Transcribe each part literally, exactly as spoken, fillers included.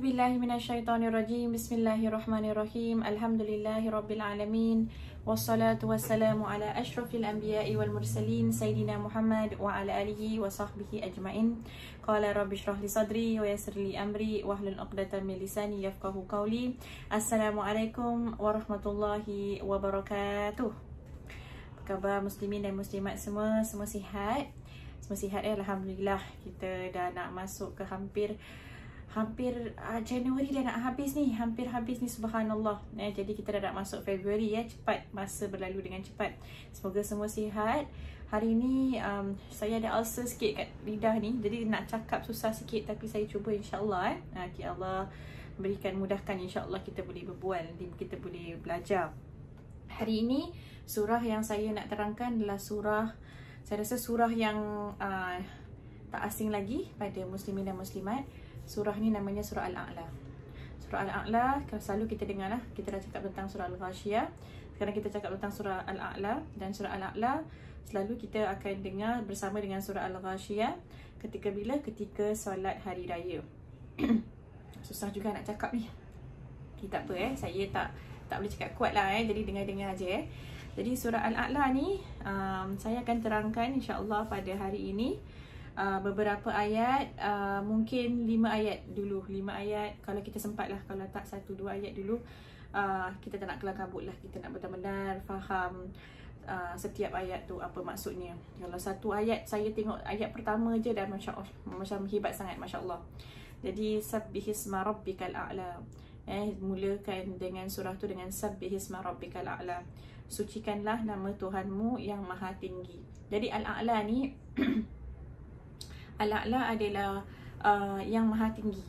billahi minasyaitonir rajim. Bismillahirrahmanirrahim. Alhamdulillahirabbil alamin. Wassalatu wassalamu ala asyrafil anbiya'i wal mursalin sayyidina Muhammad wa ala alihi wa sahbihi ajmain. Qala rabbi shrah li sadri wa yassir li amri wahlul 'uqdatam min lisani yafqahu qawli. Assalamualaikum warahmatullahi wabarakatuh. Apa khabar muslimin dan muslimat semua? Semua sihat? Semua sihat ya, alhamdulillah. Kita dah nak masuk ke hampir Hampir uh, Januari dah nak habis ni. Hampir habis ni, subhanallah. eh, Jadi kita dah nak masuk Februari ya. Cepat, masa berlalu dengan cepat. Semoga semua sihat. Hari ni um, saya ada ulcer sikit kat lidah ni. Jadi nak cakap susah sikit. Tapi saya cuba insyaAllah eh. okay, Allah berikan mudahkan, insyaAllah kita boleh berbual, kita boleh belajar. Hari ini surah yang saya nak terangkan adalah surah, saya rasa surah yang uh, tak asing lagi pada muslimin dan muslimat. Surah ni namanya surah Al-A'la. Surah Al-A'la, selalu kita dengar lah, kita dah cakap tentang surah Al-Ghashiyah. Sekarang kita cakap tentang surah Al-A'la. Dan surah Al-A'la selalu kita akan dengar bersama dengan surah Al-Ghashiyah. Ketika bila? Ketika solat hari raya. Susah juga nak cakap ni. Okay, tak apa eh, saya tak tak boleh cakap kuat lah eh. Jadi dengar-dengar je eh. Jadi surah Al-A'la ni um, saya akan terangkan insyaAllah pada hari ini. Uh, beberapa ayat, uh, mungkin lima ayat dulu, lima ayat kalau kita sempat lah. Kalau tak, satu dua ayat dulu. uh, Kita tak nak kelam kabut lah, kita nak benar-benar faham uh, setiap ayat tu apa maksudnya. Kalau satu ayat, saya tengok ayat pertama je dah Masya Allah, macam hebat sangat, Masya Allah. Jadi Sabbihisma Rabbikal A'la, eh, mulakan dengan surah tu dengan Sabbihisma Rabbikal A'la, sucikanlah nama Tuhanmu yang maha tinggi. Jadi Al-A'la ni Al-A'la adalah uh, yang maha tinggi.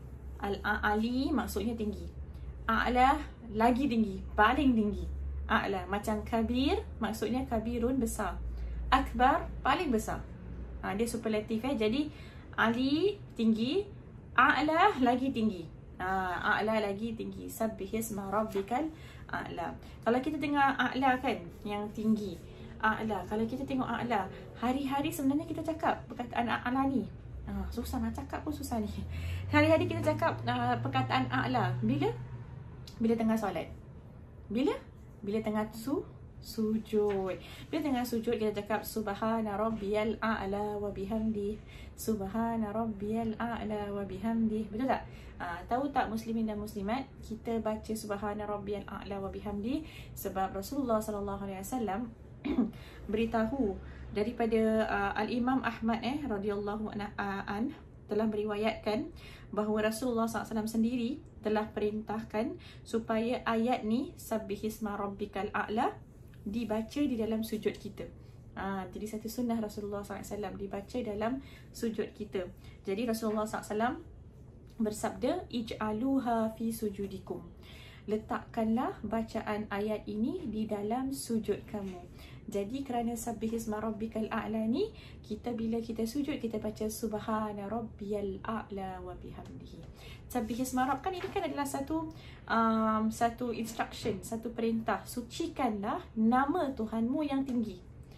Al-Ali maksudnya tinggi. A'la lagi tinggi, paling tinggi. A'la macam kabir, maksudnya kabirun besar. Akbar paling besar. Ha, dia superlatif eh. Jadi Ali tinggi, A'la lagi tinggi. Ha, A'la lagi tinggi. Sabbihisma Rabbikal A'la. Kalau kita dengar A'la kan, yang tinggi, A'la. Kalau kita tengok A'la, hari-hari sebenarnya kita cakap perkataan A'la ni. Ah, susah nak cakap pun susah ni. Hari-hari kita cakap uh, perkataan A'la. Bila? Bila tengah solat. Bila? Bila tengah su sujud. Bila tengah sujud kita cakap Subhana Rabbiyal A'la wa bihamdi. Subhana Rabbiyal A'la wa bihamdi. Betul tak? Uh, tahu tak muslimin dan muslimat, kita baca Subhana Rabbiyal A'la wa bihamdi sebab Rasulullah sallallahu alaihi wasallam beritahu daripada uh, Al-Imam Ahmad eh radhiyallahu an telah meriwayatkan bahawa Rasulullah sallallahu alaihi wasallam sendiri telah perintahkan supaya ayat ni Sabbihisma Rabbikal A'la dibaca di dalam sujud kita. Ha, jadi satu sunnah Rasulullah sallallahu alaihi wasallam dibaca dalam sujud kita. Jadi Rasulullah sallallahu alaihi wasallam bersabda, ij'aluha fi sujudikum, letakkanlah bacaan ayat ini di dalam sujud kamu. Jadi kerana Sabbihisma Rabbikal A'la ni, kita bila kita sujud kita baca Subhana Rabbiyal A'la wa bihamdihi. Sabbihisma Rabb kan ini kan adalah satu um, satu instruction, satu perintah. Sucikanlah nama Tuhanmu yang tinggi.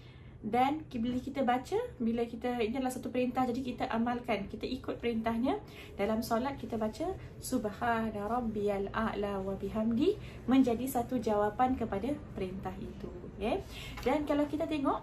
Dan bila kita baca, bila kita, ini adalah satu perintah, jadi kita amalkan, kita ikut perintahnya. Dalam solat kita baca Subhana Rabbiyal A'la wa bihamdi, menjadi satu jawapan kepada perintah itu. Okay? Dan kalau kita tengok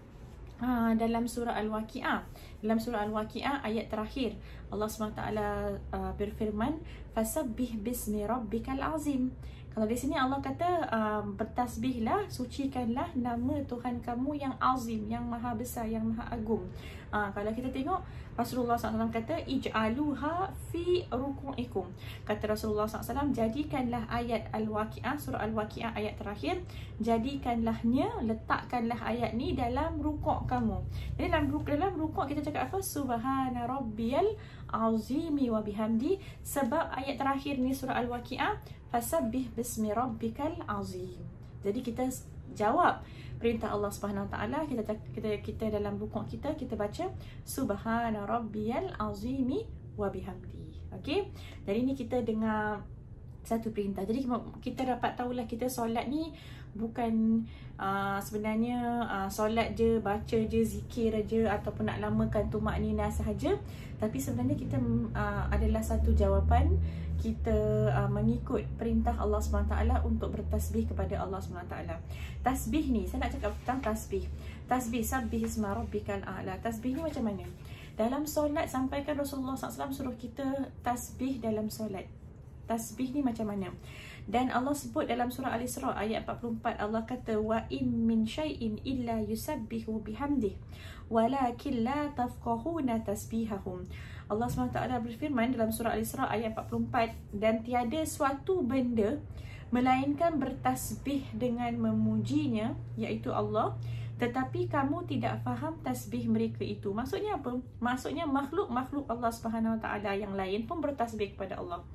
ha, dalam surah Al-Waqi'ah, dalam surah Al-Waqi'ah ayat terakhir, Allah subhanahu wa taala uh, berfirman, fasabbih bismi rabbikal azim. Kalau di sini Allah kata um, bertasbihlah, sucikanlah nama Tuhan kamu yang azim, yang maha besar, yang maha agung. Uh, kalau kita tengok Rasulullah sallallahu alaihi wasallam kata ij'aluha fi ruku'ikum. Kata Rasulullah sallallahu alaihi wasallam, jadikanlah ayat Al-Waqi'ah, surah Al-Waqi'ah ayat terakhir, jadikanlahnya, letakkanlah ayat ni dalam rukuk kamu. Jadi dalam rukuk, dalam rukuk kita cakap apa? Subhana Rabbiyal azimi wa bihamdi. Sebab ayat terakhir ni surah Al-Waqi'ah, fasabbih bismi rabbikal azim. Jadi kita jawab perintah Allah Subhanahu Wa Taala, kita kita kita dalam rukuk kita kita baca Subhana Rabbiyal azimi wa bihamdi. Okey. Jadi ni kita dengar satu perintah. Jadi kita dapat tahulah kita solat ni Bukan uh, sebenarnya uh, solat je, baca je, zikir je, ataupun nak lamakan tumak ninah sahaja. Tapi sebenarnya kita uh, adalah satu jawapan kita uh, mengikut perintah Allah subhanahu wa taala untuk bertasbih kepada Allah subhanahu wa taala. Tasbih ni, saya nak cakap tentang tasbih. Tasbih, sabbih isma rabbikal a'la. Tasbih ni macam mana? Dalam solat, sampaikan Rasulullah sallallahu alaihi wasallam suruh kita tasbih dalam solat. Tasbih ni macam mana? Dan Allah sebut dalam surah Al-Isra ayat empat puluh empat, Allah kata wa in min syai'in illa yusabbihu bihamdih walakin la tafqahuna tasbihahum. Allah subhanahu wa taala berfirman dalam surah Al-Isra ayat empat puluh empat, dan tiada suatu benda melainkan bertasbih dengan memujinya, iaitu Allah, tetapi kamu tidak faham tasbih mereka itu. Maksudnya apa? Maksudnya makhluk-makhluk Allah subhanahu wa taala yang lain pun bertasbih kepada Allah,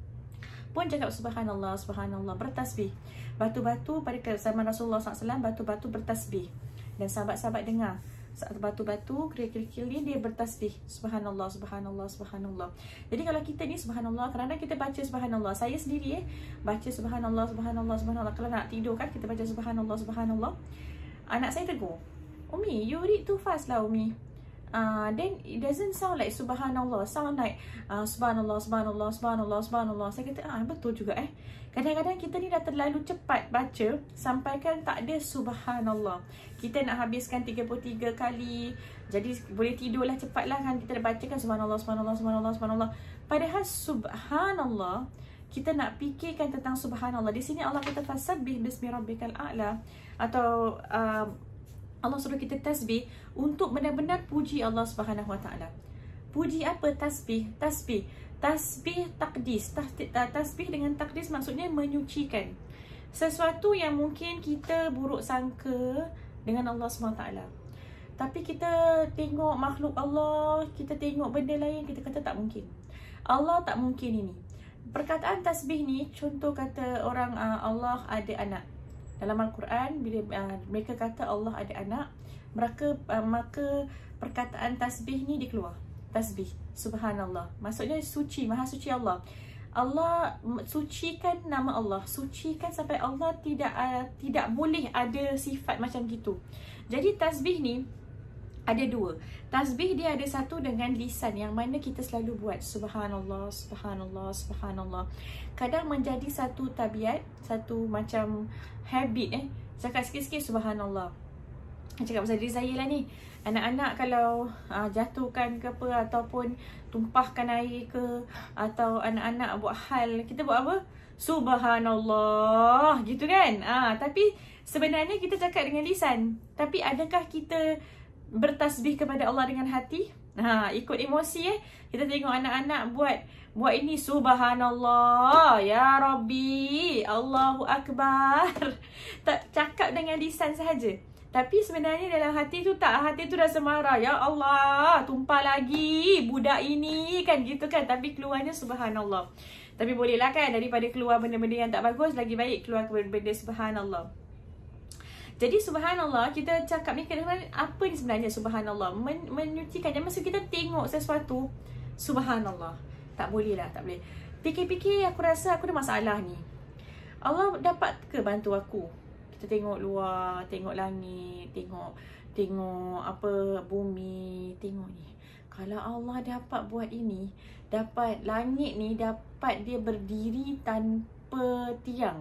pun cakap subhanallah, subhanallah, bertasbih. Batu-batu pada zaman Rasulullah sallallahu alaihi wasallam, batu-batu bertasbih. Dan sahabat-sahabat dengar, batu-batu, kerikil-kerikil ni dia bertasbih, subhanallah, subhanallah, subhanallah. Jadi kalau kita ni subhanallah, kadang-kadang kita baca subhanallah. Saya sendiri eh, baca subhanallah, subhanallah, subhanallah. Kalau nak tidur kan, kita baca subhanallah, subhanallah. Anak saya tegur, Umi, you read too fast lah Umi. Uh, then it doesn't sound like subhanallah, sound like uh, subhanallah, subhanallah, subhanallah, subhanallah. Saya kata, ah betul juga eh. Kadang-kadang kita ni dah terlalu cepat baca sampaikan tak ada subhanallah. Kita nak habiskan tiga puluh tiga kali, jadi boleh tidurlah cepatlah kan. Kita dah bacakan subhanallah, subhanallah, subhanallah, subhanallah. Padahal subhanallah, kita nak fikirkan tentang subhanallah. Di sini Allah kata fasabbih bismi rabbikal a'la, atau uh, Allah suruh kita tasbih untuk benar-benar puji Allah Subhanahu Wa Taala. Puji apa? Tasbih, tasbih, tasbih takdis. Tasbih dengan takdis maksudnya menyucikan sesuatu yang mungkin kita buruk sangka dengan Allah Subhanahu Wa Taala. Tapi kita tengok makhluk Allah, kita tengok benda lain, kita kata tak mungkin. Allah tak mungkin ini. Perkataan tasbih ni, contoh kata orang uh, Allah ada anak. Dalam Al-Quran, bila uh, mereka kata Allah ada anak, mereka uh, maka perkataan tasbih ni dikeluar. Tasbih, subhanallah. Maksudnya suci, maha suci Allah. Allah sucikan nama Allah, sucikan sampai Allah tidak uh, tidak boleh ada sifat macam gitu. Jadi tasbih ni ada dua. Tasbih dia ada satu dengan lisan, yang mana kita selalu buat subhanallah, subhanallah, subhanallah. Kadang menjadi satu tabiat, satu macam habit eh. Cakap sikit-sikit subhanallah. Cakap pasal diri saya lah ni. Anak-anak kalau uh, jatuhkan ke apa, ataupun tumpahkan air ke, atau anak-anak buat hal, kita buat apa? Subhanallah, gitu kan? Ah, tapi sebenarnya kita cakap dengan lisan. Tapi adakah kita bertasbih kepada Allah dengan hati? Ha, ikut emosi eh. Kita tengok anak-anak buat buat ini subhanallah, ya Rabbi, Allahu Akbar. Tak cakap dengan lisan sahaja. Tapi sebenarnya dalam hati tu tak, hati tu dah semarah, ya Allah, tumpah lagi budak ini kan, gitu kan. Tapi keluarnya subhanallah. Tapi bolehlah kan, daripada keluar benda-benda yang tak bagus, lagi baik keluar benda subhanallah. Jadi subhanallah, kita cakap ni kadang-kadang apa ni sebenarnya subhanallah? Men menyucikan. Jangan masa kita tengok sesuatu, subhanallah. Tak boleh lah, tak boleh. Fikir-fikir, aku rasa aku ada masalah ni. Allah dapat ke bantu aku? Kita tengok luar, tengok langit, tengok tengok apa bumi, tengok ni. Kalau Allah dapat buat ini, dapat langit ni, dapat dia berdiri tanpa tiang.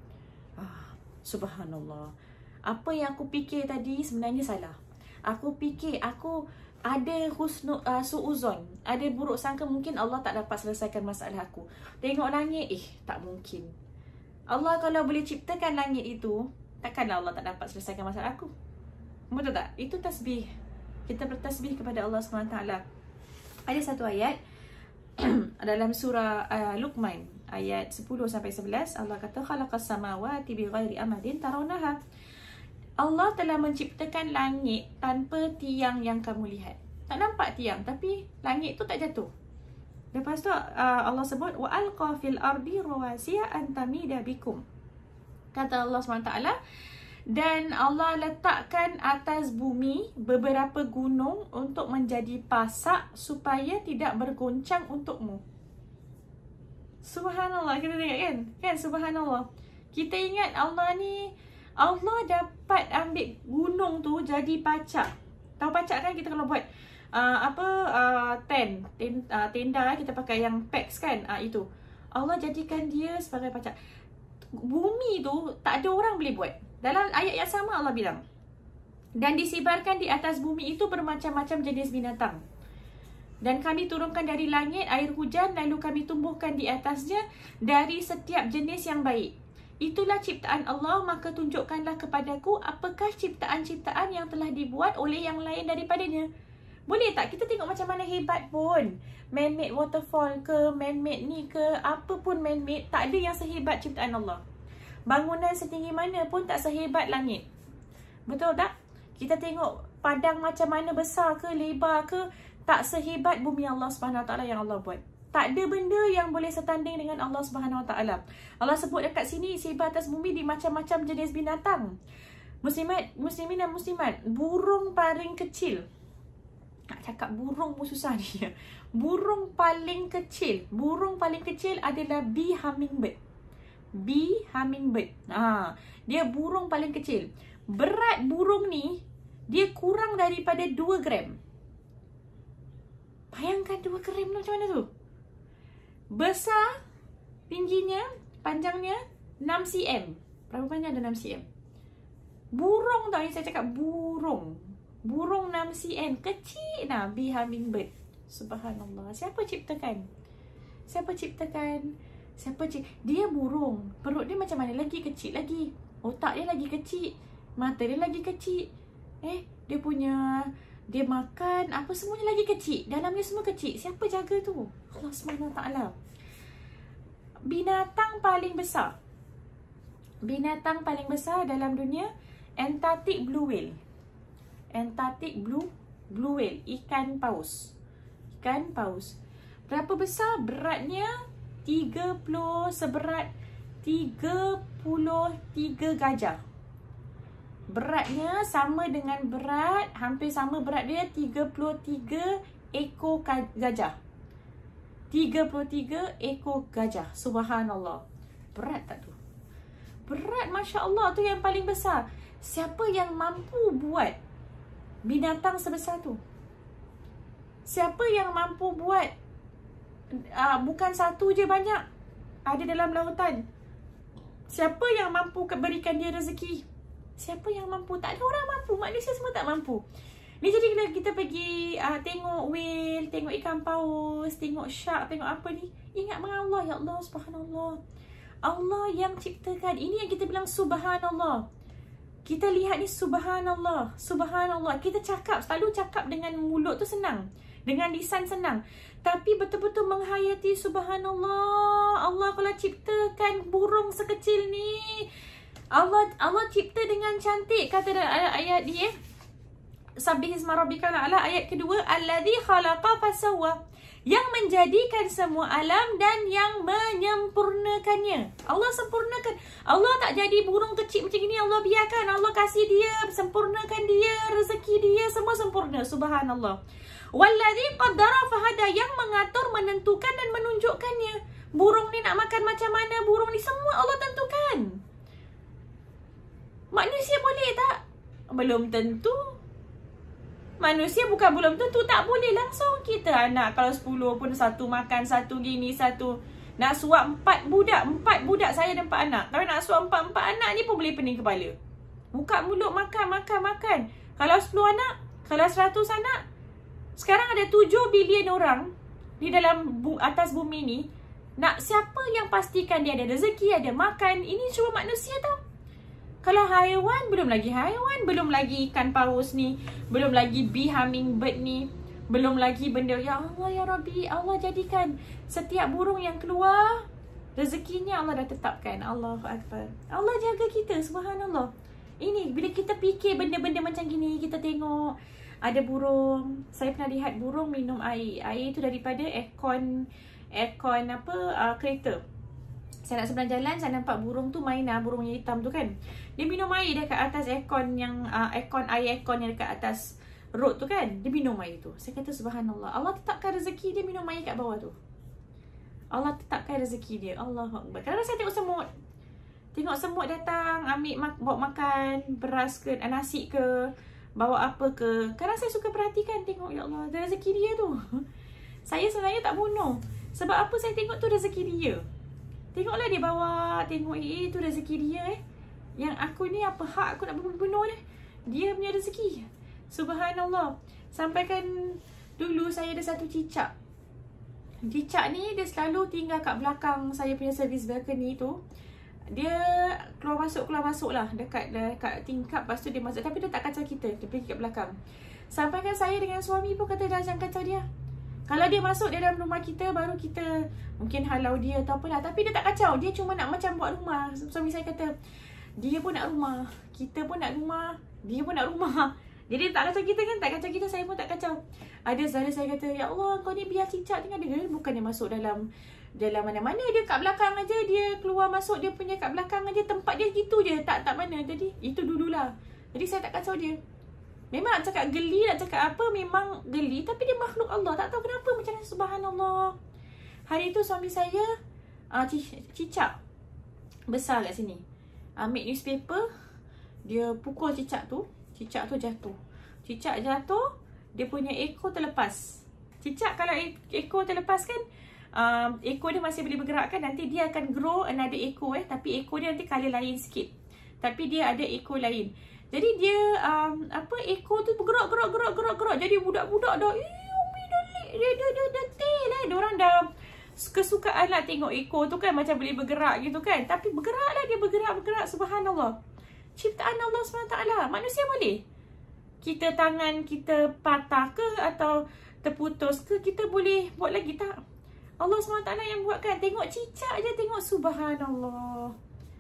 Ah, subhanallah. Apa yang aku fikir tadi sebenarnya salah. Aku fikir aku ada husnu, uh, suuzon, ada buruk sangka, mungkin Allah tak dapat selesaikan masalah aku. Tengok langit, eh tak mungkin. Allah kalau boleh ciptakan langit itu, takkanlah Allah tak dapat selesaikan masalah aku. Betul tak? Itu tasbih. Kita bertasbih kepada Allah subhanahu wa taala. Ada satu ayat dalam surah uh, Luqman ayat sepuluh sampai sebelas, Allah kata khalaqas samawati bighairi amadin tarawnaha. Allah telah menciptakan langit tanpa tiang yang kamu lihat. Tak nampak tiang, tapi langit tu tak jatuh. Lepas tu uh, Allah sebut wa alqa fil ardi rawasiya an tamida bikum. Kata Allah subhanahu wa taala, dan Allah letakkan atas bumi beberapa gunung untuk menjadi pasak supaya tidak bergoncang untukmu. Subhanallah, kita tengok kan? Kan subhanallah. Kita ingat Allah ni Allah dapat ambil gunung tu jadi pacak. Tahu pacak kan, kita kalau buat uh, apa uh, tent, tent uh, tenda kita pakai yang packs kan, uh, itu Allah jadikan dia sebagai pacak. Bumi tu tak ada orang boleh buat. Dalam ayat yang sama Allah bilang, dan disebarkan di atas bumi itu bermacam-macam jenis binatang. Dan kami turunkan dari langit air hujan, lalu kami tumbuhkan di atasnya dari setiap jenis yang baik. Itulah ciptaan Allah, maka tunjukkanlah kepadaku apakah ciptaan-ciptaan yang telah dibuat oleh yang lain daripadanya. Boleh tak kita tengok macam mana hebat pun, man-made waterfall ke, man-made ni ke, apa pun man-made, tak ada yang sehebat ciptaan Allah. Bangunan setinggi mana pun tak sehebat langit. Betul tak? Kita tengok padang macam mana, besar ke, lebar ke, tak sehebat bumi Allah Subhanahu Wa Taala yang Allah buat. Tak ada benda yang boleh setanding dengan Allah Subhanahu Wa Taala. Allah sebut dekat sini, sehebat atas bumi di macam-macam jenis binatang. Muslimat, muslimin dan muslimat, burung paling kecil. Nak cakap burung pun susah ni. Burung paling kecil, burung paling kecil adalah bee hummingbird. Bee hummingbird. Ha, dia burung paling kecil. Berat burung ni dia kurang daripada dua gram. Bayangkan dua gram macam mana tu? Besar, tingginya, panjangnya enam sentimeter. Berapa panjang ada enam sentimeter? Burung tau, yang saya cakap burung. Burung enam sentimeter, kecil lah, bee hummingbird. Subhanallah. Siapa ciptakan? Siapa ciptakan? Siapa cipta? Dia burung. Perut dia macam mana? Lagi kecil lagi. Otak dia lagi kecil. Mata dia lagi kecil. Eh, dia punya, dia makan, apa semuanya lagi kecil. Dalamnya semua kecil. Siapa jaga tu? Allah subhanahu wa taala. Binatang paling besar. Binatang paling besar dalam dunia, Antarctic blue whale. Antarctic blue blue whale, ikan paus. Ikan paus. Berapa besar? Beratnya tiga puluh, seberat tiga puluh tiga gajah. Beratnya sama dengan berat, hampir sama berat dia, tiga puluh tiga ekor gajah. tiga puluh tiga ekor gajah. Subhanallah. Berat tak tu? Berat, Masya Allah, tu yang paling besar. Siapa yang mampu buat binatang sebesar tu? Siapa yang mampu buat? Uh, bukan satu je, banyak. Ada dalam lautan. Siapa yang mampu berikan dia rezeki? Siapa yang mampu? Tak ada orang mampu. Manusia semua tak mampu. Ni jadi bila kita pergi uh, tengok whale, tengok ikan paus, tengok shark, tengok apa ni, ingat dengan Allah. Ya Allah, subhanallah. Allah yang ciptakan. Ini yang kita bilang subhanallah. Kita lihat ni subhanallah. Subhanallah. Kita cakap, selalu cakap dengan mulut tu senang. Dengan lisan senang. Tapi betul-betul menghayati subhanallah. Allah kalau ciptakan burung sekecil ni, Allah Allah cipta dengan cantik. Kata dalam ayat dia, Sabbihisma rabbikal a'la, ayat kedua, alladzi khalaqa fasawwa, yang menjadikan semua alam dan yang menyempurnakannya. Allah sempurnakan. Allah tak jadi burung kecil macam ni, Allah biarkan. Allah kasih dia, sempurnakan dia, rezeki dia, semua sempurna. Subhanallah. Walladzi qaddara fahada, yang mengatur, menentukan dan menunjukkannya. Burung ni nak makan macam mana, burung ni semua Allah tentukan. Manusia boleh tak? Belum tentu. Manusia bukan belum tentu, tak boleh langsung. Kita anak kalau sepuluh pun satu makan, satu gini, satu. Nak suap empat budak, empat budak saya dan empat anak. Kalau nak suap empat-empat anak ni pun boleh pening kepala. Buka mulut makan, makan, makan. Kalau sepuluh anak, kalau seratus anak. Sekarang ada tujuh bilion orang di dalam bu atas bumi ni. Nak siapa yang pastikan dia ada rezeki, ada makan? Ini cuma manusia tau. Kalau haiwan, belum lagi haiwan, belum lagi ikan paus ni, belum lagi bee hummingbird ni, belum lagi benda. Ya Allah, ya Rabbi, Allah jadikan setiap burung yang keluar, rezekinya Allah dah tetapkan. Allahu Akbar. Allah jaga kita, subhanallah. Ini, bila kita fikir benda-benda macam gini, kita tengok ada burung. Saya pernah lihat burung minum air. Air tu daripada aircon, aircon apa, uh, kereta. Saya nak seberang jalan, saya nampak burung tu main lah, burung yang hitam tu kan. Dia minum air dekat atas aircon yang, uh, aircon, air aircon yang dekat atas road tu kan. Dia minum air tu. Saya kata subhanallah. Allah tetapkan rezeki dia minum air kat bawah tu. Allah tetapkan rezeki dia. Allahu Akbar. Kadang-kadang saya tengok semut. Tengok semut datang, ambil mak bawa makan, beras ke, nasi ke, bawa apa ke. Kadang saya suka perhatikan, tengok, ya Allah, ada rezeki dia tu. Saya sebenarnya tak bunuh. Sebab apa saya tengok tu rezeki dia. Tengoklah dia bawa, tengok, eh, tu rezeki dia eh. Yang aku ni apa hak aku nak bunuh dia. Dia punya rezeki. Subhanallah. Sampaikan dulu saya ada satu cicak. Cicak ni dia selalu tinggal kat belakang saya punya service balcony tu. Dia keluar masuk keluar masuk lah dekat dekat tingkap, lepas tu dia masuk, tapi dia tak kacau kita, dia pergi kat belakang. Sampai kan saya dengan suami pun kata dah jangan kacau dia. Kalau dia masuk dia dalam rumah kita, baru kita mungkin halau dia atau apalah, tapi dia tak kacau, dia cuma nak macam buat rumah. Suami saya kata dia pun nak rumah, kita pun nak rumah, dia pun nak rumah. Jadi tak kacau kita kan, tak kacau kita, saya pun tak kacau. Ada saudara saya kata, ya Allah kau ni biar cicak tinggal dia, bukan dia masuk dalam dalam mana-mana, dia kat belakang aja, dia keluar masuk dia punya kat belakang aja, tempat dia gitu je, tak tak mana. Jadi itu dululah. Jadi saya tak kacau dia. Memang nak cakap geli, nak cakap apa, memang geli, tapi dia makhluk Allah, tak tahu kenapa macam ni. Subhanallah. Hari tu suami saya uh, cicak besar kat sini, ambil newspaper, dia pukul cicak tu, cicak tu jatuh. Cicak jatuh, dia punya ekor terlepas. Cicak kalau ekor terlepas kan, Um, ekor dia masih boleh bergerak kan, nanti dia akan grow another ekor eh, tapi ekor dia nanti colour lain sikit, tapi dia ada ekor lain. Jadi dia um, apa, ekor tu bergerak gerak gerak gerak gerak. Jadi budak-budak dah, eh umi dah dia dia dia detil eh, diorang dah kesukaan lah tengok ekor tu kan, macam boleh bergerak gitu kan, tapi bergerak lah dia, bergerak bergerak. Subhanallah, ciptaan Allah subhanahu wa taala. Manusia boleh, kita tangan kita patah ke atau terputus ke, kita boleh buat lagi tak? Allah subhanahu wa taala yang buatkan. Tengok cicak je, tengok subhanallah.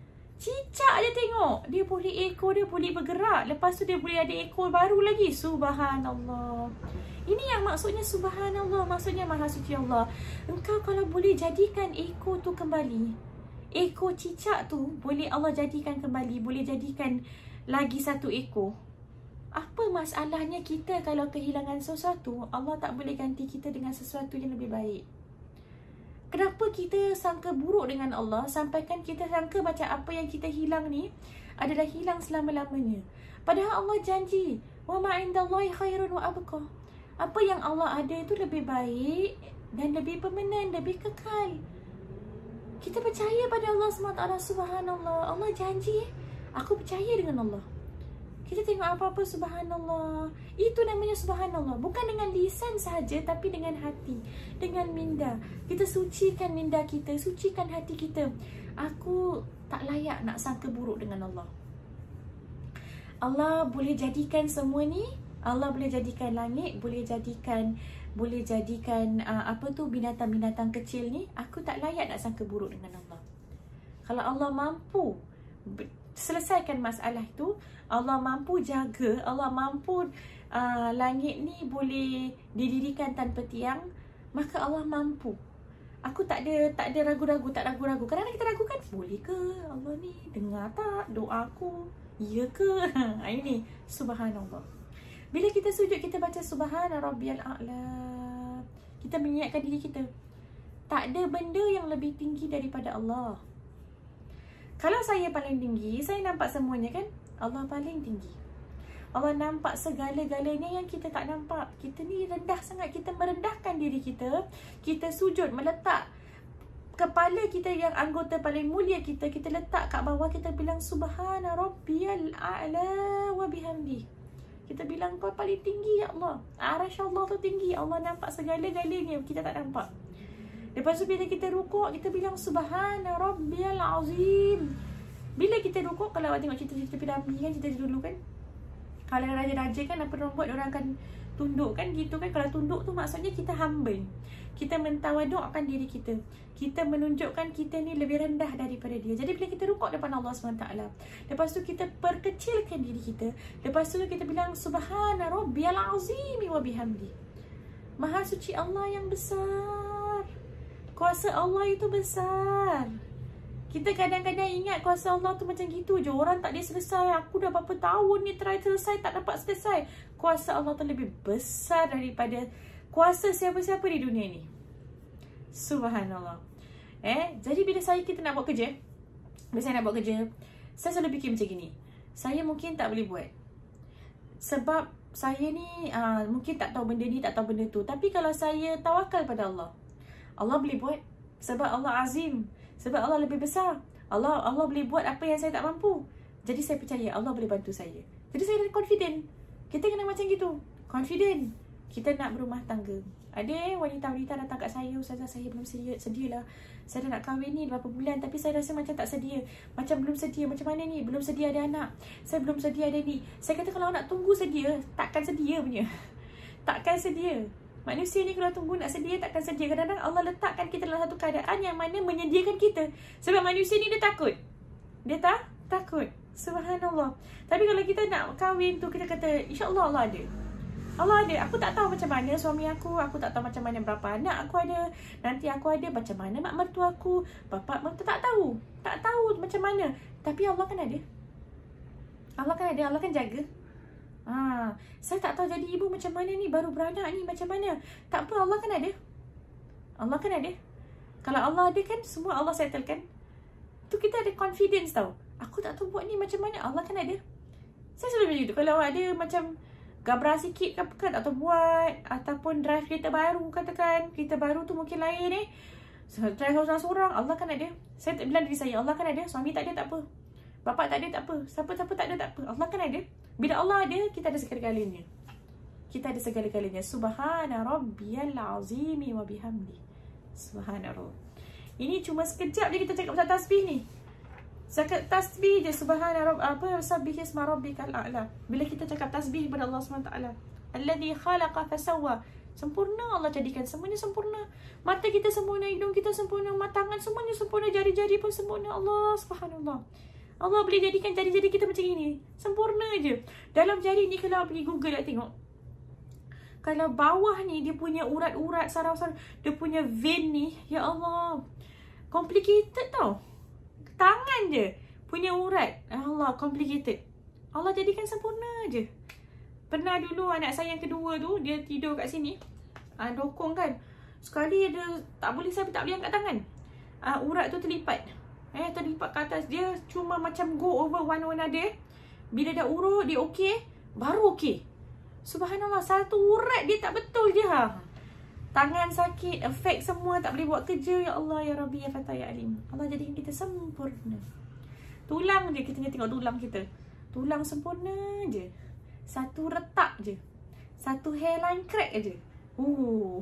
Cicak je tengok, dia boleh, ekor dia boleh bergerak, lepas tu dia boleh ada ekor baru lagi. Subhanallah. Ini yang maksudnya subhanallah, maksudnya maha suci Allah. Engkau kalau boleh jadikan ekor tu kembali, ekor cicak tu boleh Allah jadikan kembali, boleh jadikan lagi satu ekor. Apa masalahnya kita kalau kehilangan sesuatu, Allah tak boleh ganti kita dengan sesuatu yang lebih baik? Kenapa kita sangka buruk dengan Allah, sampaikan kita sangka macam apa yang kita hilang ni adalah hilang selama-lamanya. Padahal Allah janji, wa ma indallahi khairun wa abqa. Apa yang Allah ada itu lebih baik dan lebih permanen, lebih kekal. Kita percaya pada Allah subhanahu wa taala. Subhanallah, Allah janji, aku percaya dengan Allah. Kita tengok apa-apa subhanallah. Itu namanya subhanallah. Bukan dengan lisan sahaja, tapi dengan hati, dengan minda. Kita sucikan minda kita, sucikan hati kita. Aku tak layak nak sangka buruk dengan Allah. Allah boleh jadikan semua ni. Allah boleh jadikan langit, boleh jadikan boleh jadikan uh, apa tu, binatang-binatang kecil ni. Aku tak layak nak sangka buruk dengan Allah. Kalau Allah mampu selesaikan masalah itu, Allah mampu jaga, Allah mampu uh, langit ni boleh didirikan tanpa tiang, maka Allah mampu. Aku tak ada tak ada ragu-ragu, tak ragu-ragu. Kadang-kadang kita ragukan, boleh ke Allah ni dengar tak doa aku? Ya ke? Ini subhanallah. Bila kita sujud, kita baca subhana rabbiyal a'la. Kita mengingatkan diri kita, tak ada benda yang lebih tinggi daripada Allah. Kalau saya paling tinggi, saya nampak semuanya kan? Allah paling tinggi. Allah nampak segala-galanya yang kita tak nampak. Kita ni rendah sangat, kita merendahkan diri kita. Kita sujud, meletak kepala kita yang anggota paling mulia kita, kita letak kat bawah, kita bilang subhana rabbiyal a'la wa bihamdi. Kita bilang kau paling tinggi ya Allah. Arasy Allah tu tinggi. Allah nampak segala-galanya, kita tak nampak. Lepas tu bila kita rukuk, kita bilang subhana rabbiyal azim. Bila kita rukuk, kalau awak tengok cerita-cerita Piramli kan, cerita dulu kan, kalau raja-raja kan apa orang buat, orang akan tunduk kan gitu kan. Kalau tunduk tu maksudnya kita humble, kita mentawadukkan diri kita, kita menunjukkan kita ni lebih rendah daripada dia. Jadi bila kita rukuk depan Allah subhanahu wa taala, lepas tu kita perkecilkan diri kita, lepas tu kita bilang subhana rabbiyal azim wa bihamdi. Maha suci Allah yang besar, kuasa Allah itu besar. Kita kadang-kadang ingat kuasa Allah tu macam gitu je, orang tak dia selesai. Aku dah berapa tahun ni try selesai, tak dapat selesai. Kuasa Allah tu lebih besar daripada kuasa siapa-siapa di dunia ni. Subhanallah. Eh, jadi bila saya kita nak buat kerja, bila saya nak buat kerja, saya selalu fikir macam gini. Saya mungkin tak boleh buat sebab saya ni uh, mungkin tak tahu benda ni, tak tahu benda tu. Tapi kalau saya tawakal pada Allah, Allah boleh buat. Sebab Allah azim, sebab Allah lebih besar. Allah Allah boleh buat apa yang saya tak mampu. Jadi saya percaya Allah boleh bantu saya. Jadi saya confident. Kita kena macam gitu, confident. Kita nak berumah tangga. Ada wanita-wanita datang kat saya, Ustazah saya belum sedia, sedia lah. Saya dah nak kahwin ni berapa bulan tapi saya rasa macam tak sedia. Macam belum sedia, macam mana ni? Belum sedia ada anak. Saya belum sedia ada ni. Saya kata kalau nak tunggu sedia, takkan sedia punya. Takkan sedia. Manusia ni kalau tunggu nak sedia, takkan sedia. Kadang-kadang Allah letakkan kita dalam satu keadaan yang mana menyediakan kita. Sebab manusia ni dia takut. Dia tak? Takut. Subhanallah. Tapi kalau kita nak kahwin tu, kita kata insya-Allah Allah ada. Allah ada. Aku tak tahu macam mana suami aku, aku tak tahu macam mana berapa anak aku ada, nanti aku ada macam mana mak mertua aku, bapa mertua, tak tahu. Tak tahu macam mana. Tapi Allah kan ada. Allah kan ada, Allah kan jaga. Ha, saya tak tahu jadi ibu macam mana ni, baru beranak ni macam mana. Tak apa, Allah kan ada. Allah kan ada. Kalau Allah ada kan semua Allah settlekan. Tu kita ada confidence tau. Aku tak tahu buat ni macam mana, Allah kan ada. Saya selalu macam tu. Kalau ada macam gabra sikit ke apa kan, atau buat, ataupun drive kereta baru, katakan kereta baru tu mungkin lain eh, drive seorang-seorang, Allah kan ada. Saya tak bilang diri saya, Allah kan ada. Suami tak ada, tak apa. Bapa tak ada, tak apa. Siapa-siapa tak ada, tak apa. Allah kan ada. Bila Allah ada, kita ada segala-galanya. Kita ada segala-galanya. Subhana rabbiyal azimi wa bihamdi. Subhanallah. Ini cuma sekejap je kita cakap pasal tasbih ni. Cakap tasbih je, subhana rabb, apa, sabbih isma rabbikal a'la. Bila kita cakap tasbih kepada Allah subhanahu wa taala, alladhi khalaqa fasawwa, sempurna Allah jadikan, semuanya sempurna. Mata kita sempurna, hidung kita sempurna, mata tangan semuanya sempurna, jari-jari pun sempurna. Allah subhanallah. Allah boleh jadikan jari-jari kita macam ini, sempurna je. Dalam jari ni kalau pergi Google nak tengok, kalau bawah ni dia punya urat-urat, saraf-saraf, dia punya vein ni, ya Allah, complicated tau. Tangan je punya urat, Allah, complicated. Allah jadikan sempurna je. Pernah dulu anak saya yang kedua tu, dia tidur kat sini, uh, dokong kan, sekali dia tak boleh, saya tak boleh angkat tangan, uh, urat tu terlipat, eh terlipat ke atas. Dia cuma macam go over one another. Bila dah urut dia okey, baru okey. Subhanallah, satu urat dia tak betul je ha. Tangan sakit, efek semua, tak boleh buat kerja. Ya Allah, ya Rabbi, ya Fatah, ya Alim. Allah jadikan kita sempurna. Tulang je, kita tengok tulang kita, tulang sempurna je. Satu retak je, satu hairline crack je. Uh,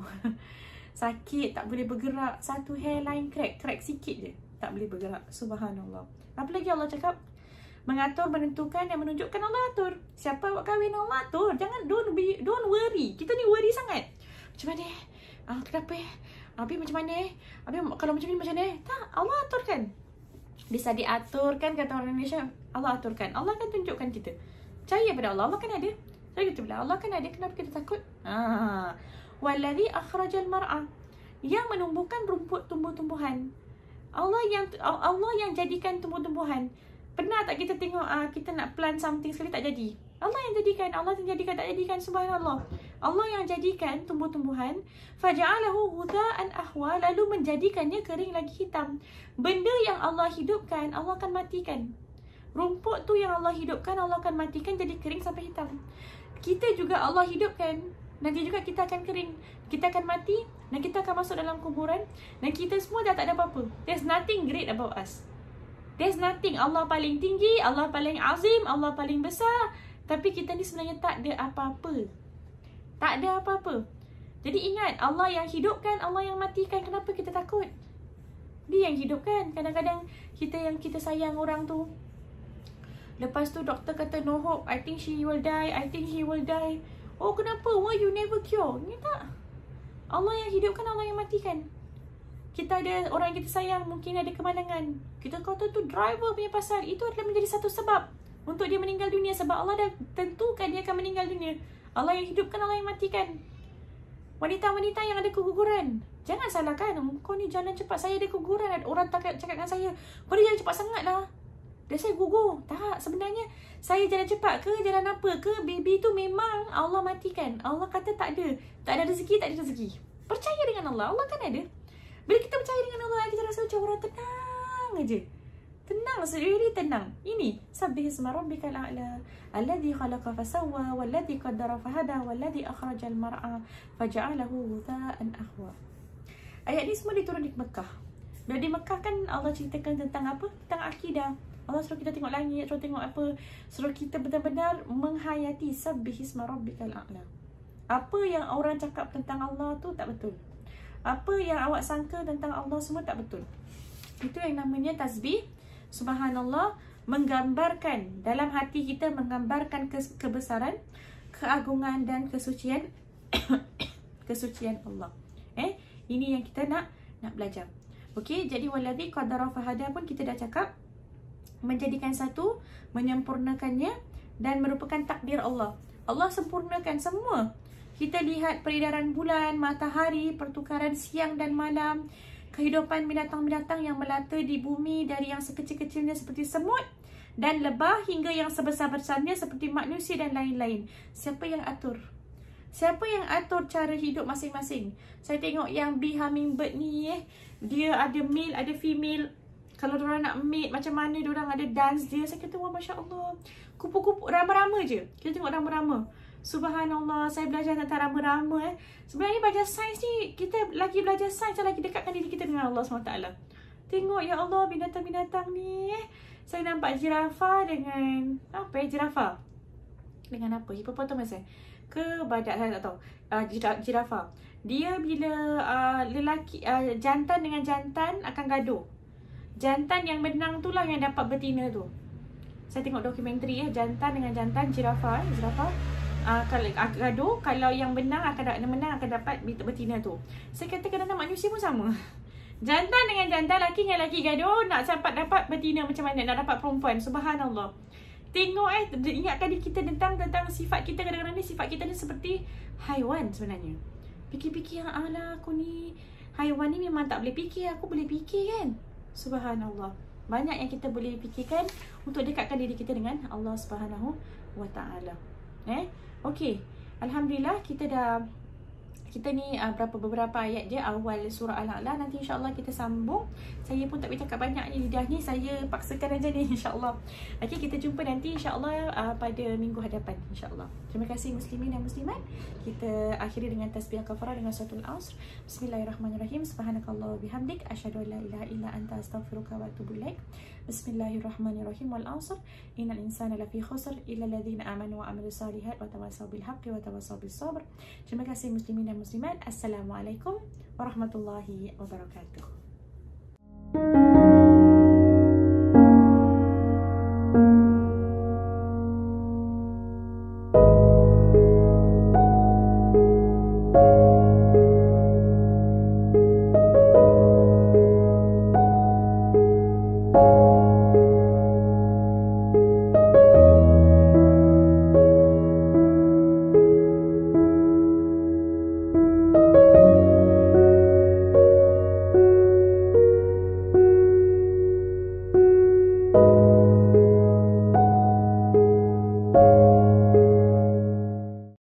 sakit, tak boleh bergerak. Satu hairline crack, crack sikit je, tak boleh bergerak. Subhanallah. Apa lagi Allah cakap? Mengatur, menentukan dan menunjukkan, Allah atur. Siapa buat kahwin, Allah atur. Jangan, don't be, don't worry. Kita ni worry sangat. Macam mana? Ah, kenapa eh? Habis macam mana eh? Habis kalau macam ni macam mana eh? Tak, Allah aturkan. Bisa diaturkan, kata orang Indonesia. Allah aturkan. Allah akan tunjukkan kita. Percaya pada Allah. Allah kan ada. Saya kata bila Allah kan ada, kenapa kita takut? Ah, wallazi akhrajal mar'a, yang menumbuhkan rumput tumbuh-tumbuhan. Allah yang Allah yang jadikan tumbuh-tumbuhan. Pernah tak kita tengok uh, kita nak plant something sekali tak jadi? Allah yang jadikan, Allah yang jadikan, tak jadikan, subhanallah. Allah yang jadikan tumbuh-tumbuhan, faja'alahu ghudha'an ahwa, lalu menjadikannya kering lagi hitam. Benda yang Allah hidupkan, Allah akan matikan. Rumput tu yang Allah hidupkan, Allah akan matikan jadi kering sampai hitam. Kita juga Allah hidupkan, nanti juga kita akan kering, kita akan mati dan kita akan masuk dalam kuburan dan kita semua dah tak ada apa-apa. There's nothing great about us. There's nothing. Allah paling tinggi, Allah paling azim, Allah paling besar. Tapi kita ni sebenarnya tak ada apa-apa. Tak ada apa-apa. Jadi ingat, Allah yang hidupkan, Allah yang matikan. Kenapa kita takut? Dia yang hidupkan. Kadang-kadang kita yang kita sayang orang tu, lepas tu doktor kata no hope, I think she will die, I think he will die. Oh kenapa? Why you never cure? Ini tak. Allah yang hidupkan, Allah yang matikan. Kita ada orang yang kita sayang, mungkin ada kemalangan. Kita kata tu driver punya pasal. Itu adalah menjadi satu sebab untuk dia meninggal dunia. Sebab Allah dah tentukan dia akan meninggal dunia. Allah yang hidupkan, Allah yang matikan. Wanita-wanita yang ada keguguran, jangan salahkan. Kau ni jalan cepat, saya ada keguguran. Orang tak cakap dengan saya, kau ni jalan cepat sangat lah, dah saya gugur. Tak, sebenarnya saya jalan cepat ke, jalan apa ke, baby tu memang Allah matikan. Allah kata tak ada. Tak ada rezeki, tak ada rezeki. Percaya dengan Allah, Allah kan ada. Bila kita percaya dengan Allah, kita rasa macam orang tenang aja. Tenang, really tenang. Ini sabbih isma rabbikal a'la alladhi khalaqa fasawwa walladhi qaddara fahada walladhi akhrajal mar'a faja'alahu ghutha'an ahwa. Ayat ni semua diturun di Mekah. Dan di Mekah kan Allah ceritakan tentang apa? Tentang akidah. Allah suruh kita tengok langit, suruh tengok apa? Suruh kita benar-benar menghayati sabbih isma rabbikal a'la. Apa yang orang cakap tentang Allah tu tak betul. Apa yang awak sangka tentang Allah semua tak betul. Itu yang namanya tasbih. Subhanallah, menggambarkan dalam hati kita, menggambarkan ke kebesaran, keagungan dan kesucian kesucian Allah. Eh, ini yang kita nak nak belajar. Okey, jadi waladhi qadara fahada pun kita dah cakap, menjadikan satu, menyempurnakannya dan merupakan takdir Allah. Allah sempurnakan semua. Kita lihat peredaran bulan, matahari, pertukaran siang dan malam, kehidupan binatang-binatang yang melata di bumi, dari yang sekecil-kecilnya seperti semut dan lebah hingga yang sebesar-besarnya seperti manusia dan lain-lain. Siapa yang atur? Siapa yang atur cara hidup masing-masing? Saya tengok yang bee hummingbird ni eh, dia ada male, ada female. Kalau diorang nak mate, macam mana diorang ada dance dia. Saya kata, wah Masya Allah, kupu-kupu rama-rama je. Kita tengok rama-rama. Subhanallah, saya belajar tentang rama-rama eh. Sebenarnya belajar sains ni, kita lagi belajar sains, lagi dekatkan diri kita dengan Allah subhanahu wa taala. Tengok ya Allah, binatang-binatang ni eh. Saya nampak jirafah dengan, apa ya, jirafah dengan apa? Hippopotamus eh? Ke badak, saya tak tahu. uh, Jirafah, dia bila uh, lelaki, uh, jantan dengan jantan akan gaduh. Jantan yang menang tu lah yang dapat betina tu. Saya tengok dokumentari eh, jantan dengan jantan, jirafah eh, jirafah Uh, kalau uh, gaduh, kalau yang menang akan yang menang akan dapat betina tu. Saya kata kadang-kadang manusia pun sama. Jantan dengan jantan, laki dengan laki gaduh, nak dapat dapat betina macam mana, nak dapat perempuan. Subhanallah. Tengok eh, ingatkan diri kita tentang tentang sifat kita kadang-kadang ni, sifat kita ni seperti haiwan sebenarnya. Fikir-fikir, alah aku ni haiwan ni memang tak boleh fikir, aku boleh fikir kan. Subhanallah. Banyak yang kita boleh fikirkan untuk dekatkan diri kita dengan Allah Subhanahu wa taala. Eh, okey. Alhamdulillah kita dah, kita ni uh, berapa beberapa ayat je awal surah Al-A'la. Nanti insya-Allah kita sambung. Saya pun tak boleh cakap banyak ni, lidah ni saya paksakan aja ni insya-Allah. Okey, kita jumpa nanti insya-Allah uh, pada minggu hadapan insya-Allah. Terima kasih muslimin dan muslimat. Kita akhiri dengan tasbih kafarah dengan suratul Asr. Bismillahirrahmanirrahim. Subhanakallah bihamdik asyhadu an la ilaha illa anta astaghfiruka wa atubu ilaik. Bismillahirrahmanirrahim. Wal 'asr innal insana lafi khusr illa alladhina amanu wa 'amilus solihat wa tawassaw bil haqqi wa tawassaw bis sabr. Terima kasih muslimin dan muslimat. Assalamualaikum warahmatullahi wabarakatuh.